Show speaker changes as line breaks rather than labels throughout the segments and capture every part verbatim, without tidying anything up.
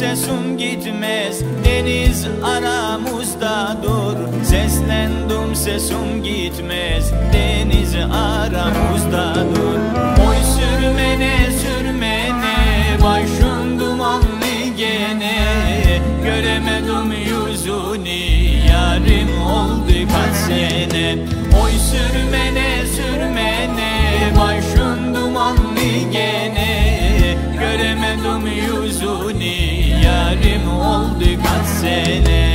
sesim gitmez, deniz aramızda dur. Seslendim sesim gitmez, deniz aramızda dur. Oy sürmene sürmene, başın dumanlı gene. Göremedim yüzünü, yarim oldu kaç sene. Oy sürmene sürmene, başın dumanlı gene. Göremedim yüzünü, yarim oldu kaç sene.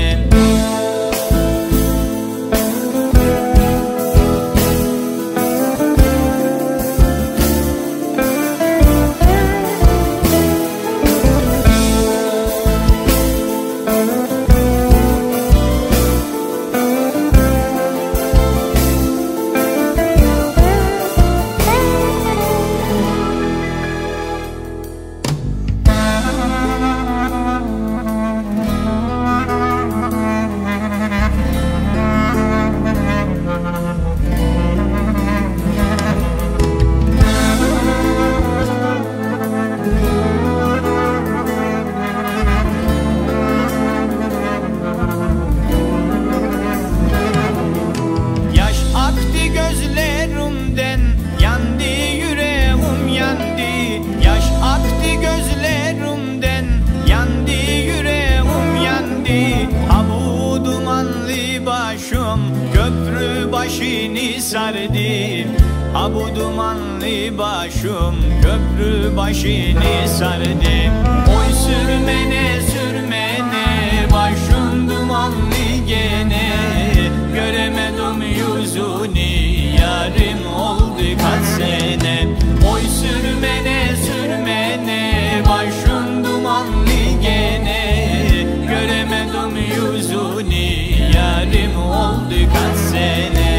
Köprü başını sardı, ha bu dumanlı başım köprü başını sardı. Oy sürmene sürmene, başım dumanlı gene. Göremedim yüzünü, yarim oldu kaç sene. Oy sürmene sürmene, başım dumanlı gene. Göremedim yüzünü, yarim oldu kaç sene.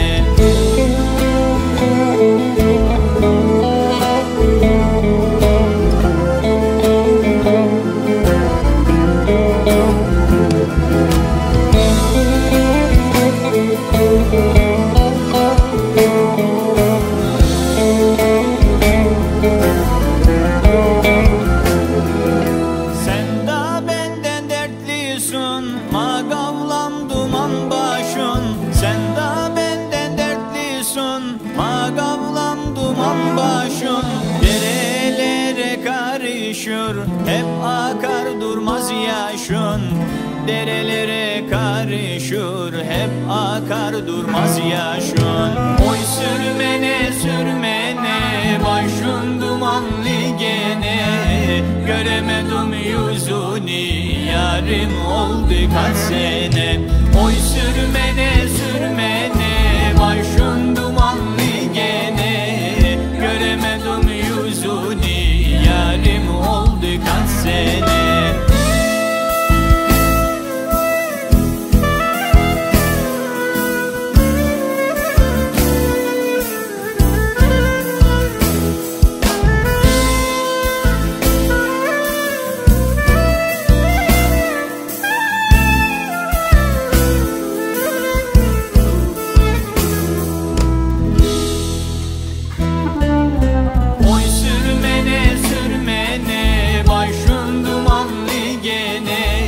Sen de benden dertlisin, magavlam duman başın. Sen de benden dertlisin, magavlam duman başın. Derelere karışır, hep akar durmaz yaşın. Derelere karışır, hep akar durmaz yaşın. Oy sürmene sürmene, başın dumanlı gene. Göremedim yüzünü, yarim oldu kaç sene. Oy sürmene sürmene, başın dumanlı gene. Göremedim yüzünü, yarim oldu kaç sene.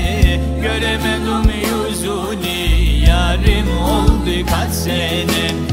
Göremedim yüzünü, yarim oldu kaç sene.